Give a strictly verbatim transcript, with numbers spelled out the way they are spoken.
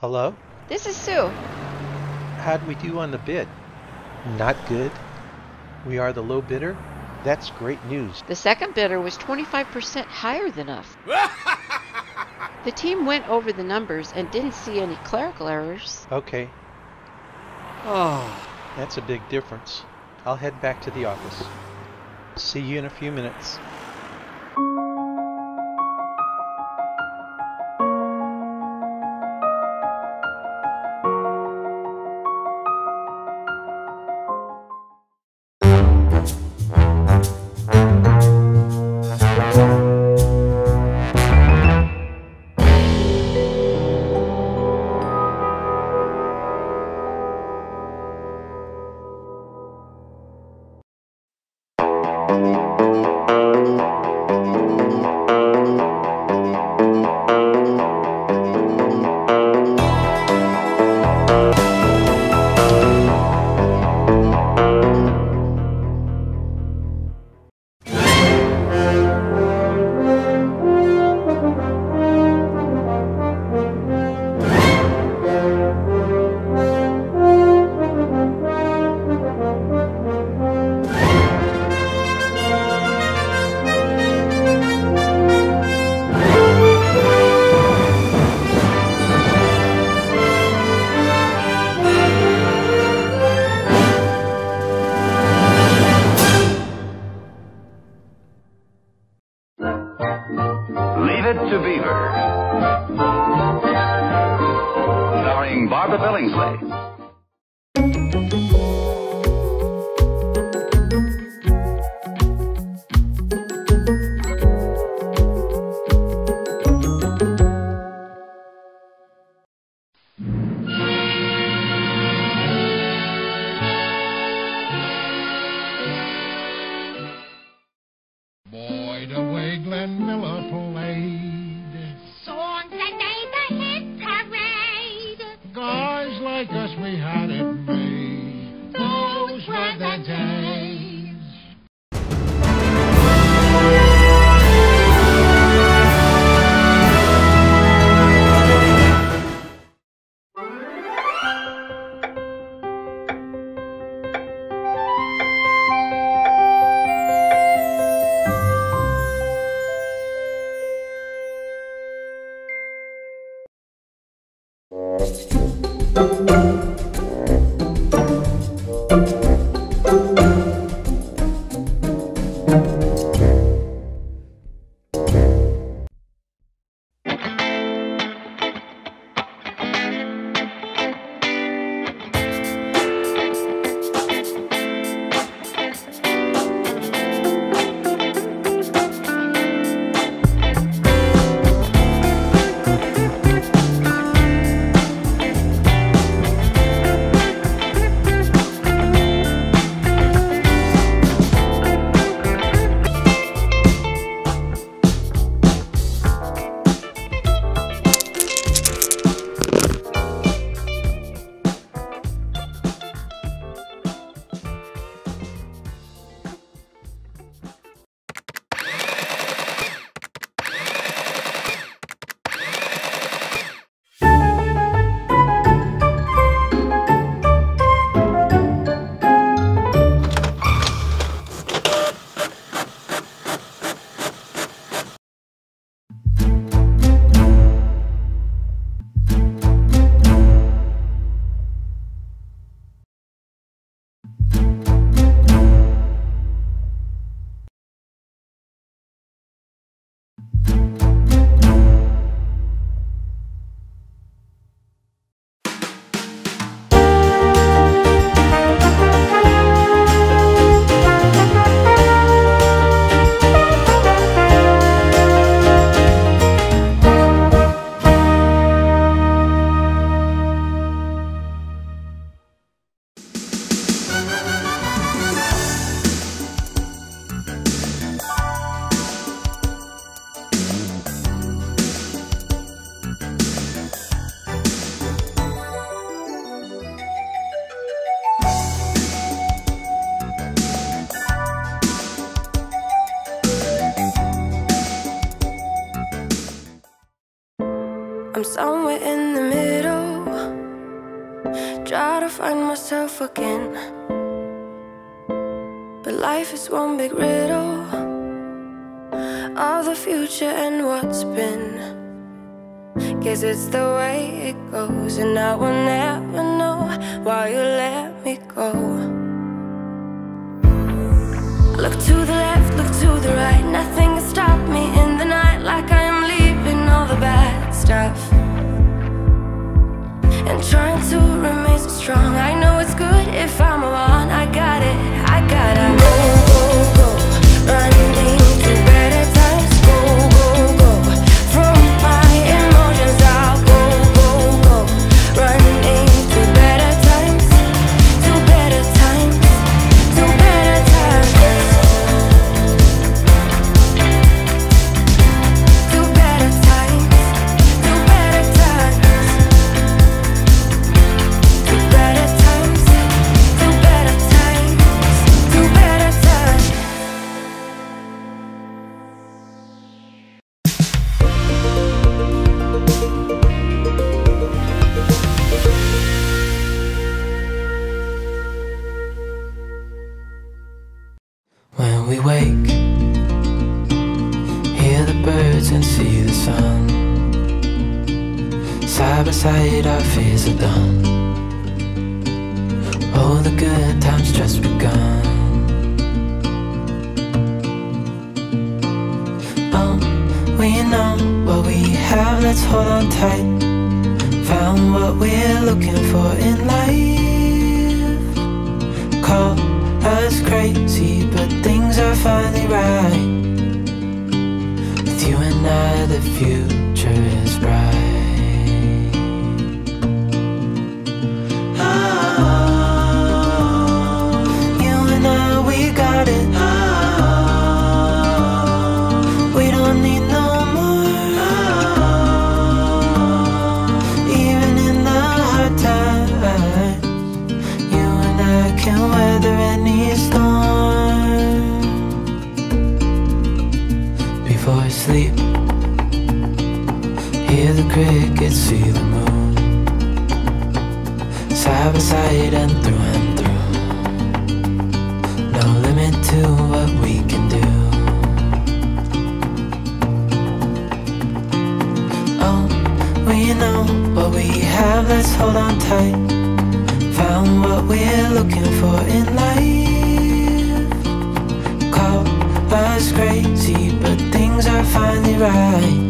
Hello? This is Sue. How'd we do on the bid? Not good? We are the low bidder? That's great news. The second bidder was twenty-five percent higher than us. The team went over the numbers and didn't see any clerical errors. Okay. Oh, that's a big difference. I'll head back to the office. See you in a few minutes. To Beaver, starring Barbara Billingsley. Boy, the way Glenn Miller played. Guys like us, we had it made. Those were the days. I'm somewhere in the middle. I find myself again. But life is one big riddle of the future and what's been. Guess it's the way it goes, and I will never know why you let me go. Look to the left, look to the right, nothing can stop me in the night, like I am leaving all the bad stuff and trying to remain so strong. I know it's good if I'm alone. I got it, I gotta go, go, go, running to better times. Go, go, go, from my emotions I'll go, go, go, running to better times, to better times, to better times, to better times, to better times. When we wake, hear the birds and see the sun. Side by side our fears are done. Oh, the good times just begun. Oh, we know what we have, let's hold on tight. Found what we're looking for in life. Call us crazy, but things are finally right. With you and I, the future is bright. Oh, you and I, we got it. Oh, we don't need no more. Oh, even in the hard times, you and I can weather any storm. Before I sleep, hear the crickets, see the moon. Side by side and through and through. No limit to what we can do. Oh, we know what we have, let's hold on tight. Found what we're looking for in life. Call us crazy, but things are finally right.